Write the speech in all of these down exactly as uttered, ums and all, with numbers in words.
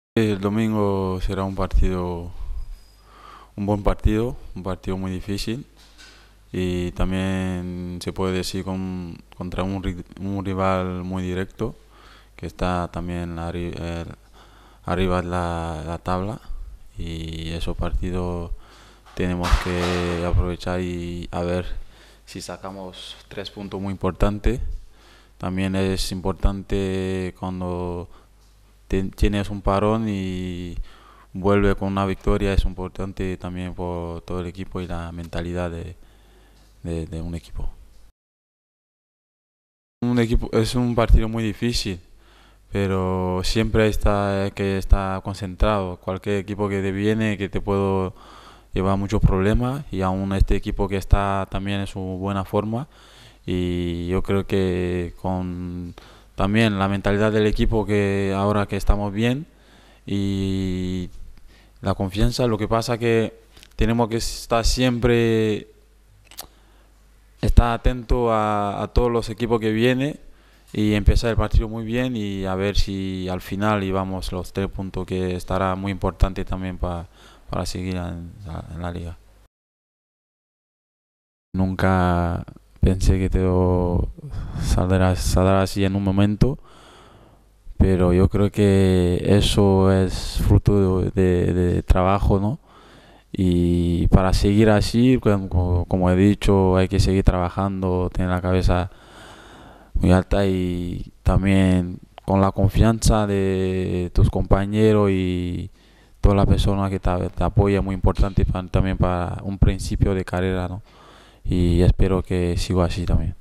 El domingo será un partido, un buen partido, un partido muy difícil y también se puede decir con- contra un, ri- un rival muy directo que está también arri- eh, arriba de la, la tabla, y esos partidos tenemos que aprovechar y a ver si sacamos tres puntos muy importantes. También es importante cuando te- tienes un parón y vuelve con una victoria, es importante también por todo el equipo y la mentalidad de, de- de un equipo. Un equipo es un partido muy difícil, pero siempre está que está concentrado. Cualquier equipo que te viene, que te puedo llevar muchos problemas, y aún este equipo que está también en su buena forma, y yo creo que con también la mentalidad del equipo, que ahora que estamos bien y la confianza, lo que pasa que tenemos que estar siempre, estar atento a, a todos los equipos que vienen y empezar el partido muy bien, y a ver si al final llevamos los tres puntos, que estará muy importante también pa- para seguir en la, en la liga. Nunca pensé que todo saldrá, saldrá así en un momento, pero yo creo que eso es fruto de, de- de trabajo, ¿no? Y para seguir así, como, como he dicho, hay que seguir trabajando, tener la cabeza muy alta, y también con la confianza de tus compañeros y toda la persona que te, te apoya, muy importante pa- también para un principio de carrera, ¿no? Y espero que siga así también.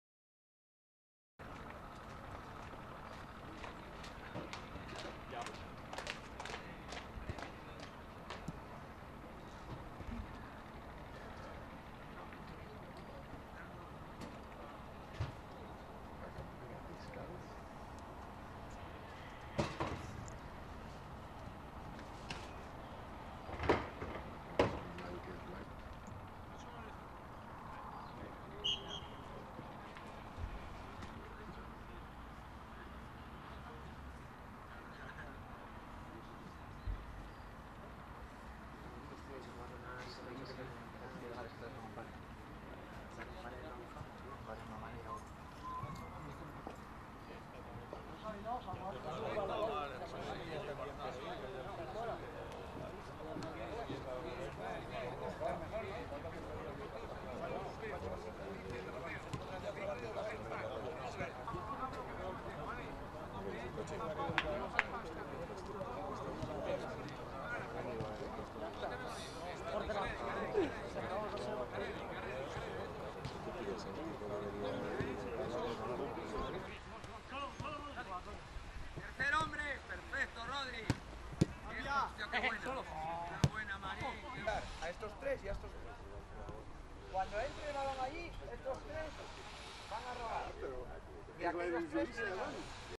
Tercer hombre, perfecto, Rodri. Hostia, qué buena. Qué buena, Marín. A estos tres y a estos tres. Cuando entre el balón allí, estos tres van a robar. Y aquellos tres tienen